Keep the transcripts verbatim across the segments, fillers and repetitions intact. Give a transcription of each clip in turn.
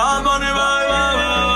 Bad Bunny, bye, bye,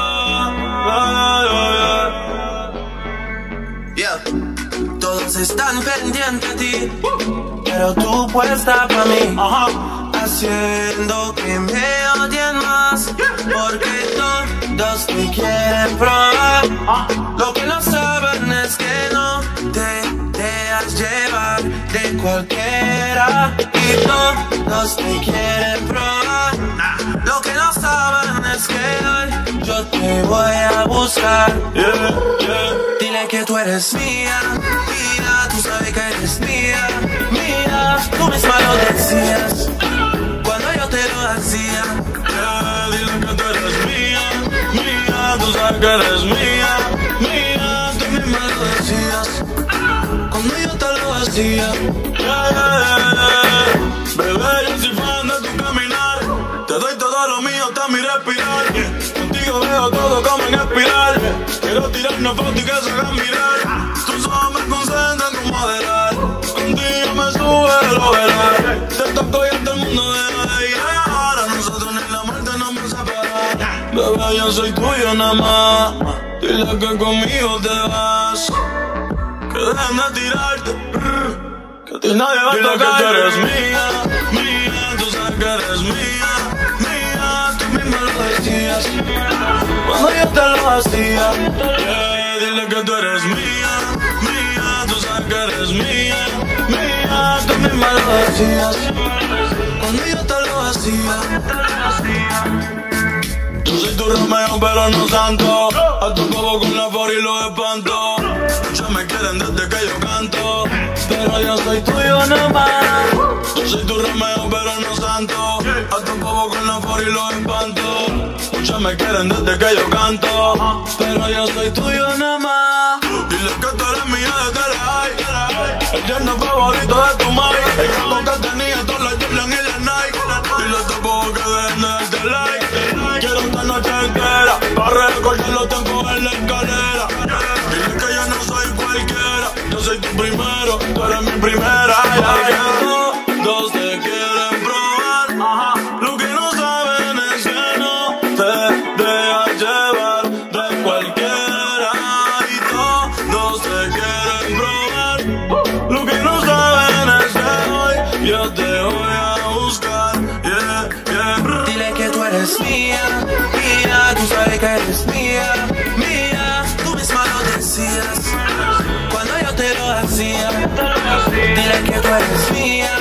bye, bye, bye. Yeah. Todos están pendientes a ti, pero tú puesta pa' mí, Ajá. haciendo que me odien más, porque todos te quieren probar. Ah. Lo que no saben es que no te dejas llevar de cualquiera, y todos te quieren probar. Nah. Lo que no saben es que hoy yo te voy a buscar. Yeah, yeah. Dile que tú eres mía, mía, tú sabes que eres mía, mía. Tú misma lo decías cuando yo te lo hacía. Yeah, dile que tú eres mía, mía, tú sabes que eres mía, mía. Tú misma lo decías cuando yo te lo hacía. Yeah, yeah, yeah. Bebé, yo soy fan de tu caminar. Te doy todo lo mío hasta mi respirar. Contigo veo todo como en espiral. Quiero tirarnos fotos y que se hagan mirar. Tus ojos me concentran como modelar. Contigo me sube el overall. Te toco y todo el mundo deja de llegar. A nosotros ni la muerte nos va a separar. Bebé, yo soy tuyo nada más. Dile que conmigo te vas. Que dejen de tirarte. Que a ti nadie va a tocar. Dile que tú eres mía, mía. Tú sabes que eres mía, mía. Tú misma lo decías cuando yo te lo hacía. Yeah, dile que tú eres mía, mía. Tú sabes que eres mía, mía. Tú misma lo decías Cuando yo te lo hacía. Yo soy tu Romeo pero no santo. A tu bobo con la for y lo espanto. Muchos me quieren desde que yo canto, pero yo soy tuyo nomás. Yo soy tu Romeo pero no santo. A tu bobo con la for y lo espanto. Muchos me quieren desde que yo canto, pero yo soy tuyo nomás. Dile que tú eres mía desde la high. El yerno favorito de tu madre. El campo que tenía todas las Jordan y las Nike. Dile a tu bobo que dejen de darte like. Quiero esta noche entera para recordar los tiempos en la escalera. Dile que yo no soy cualquiera. Yo soy tu primero, tú eres mi primera. Ya, ya. Todos te quieren probar. Ajá. Lo que no saben es que no te dejas llevar de cualquiera. Y todos te quieren probar. Lo que no saben es que hoy yo te voy a buscar. Yeah, yeah. Dile que tú eres mía, mía. Tú sabes que eres mía, mía. Tú misma lo decías cuando yo te lo hacía. Dile que tú eres mía,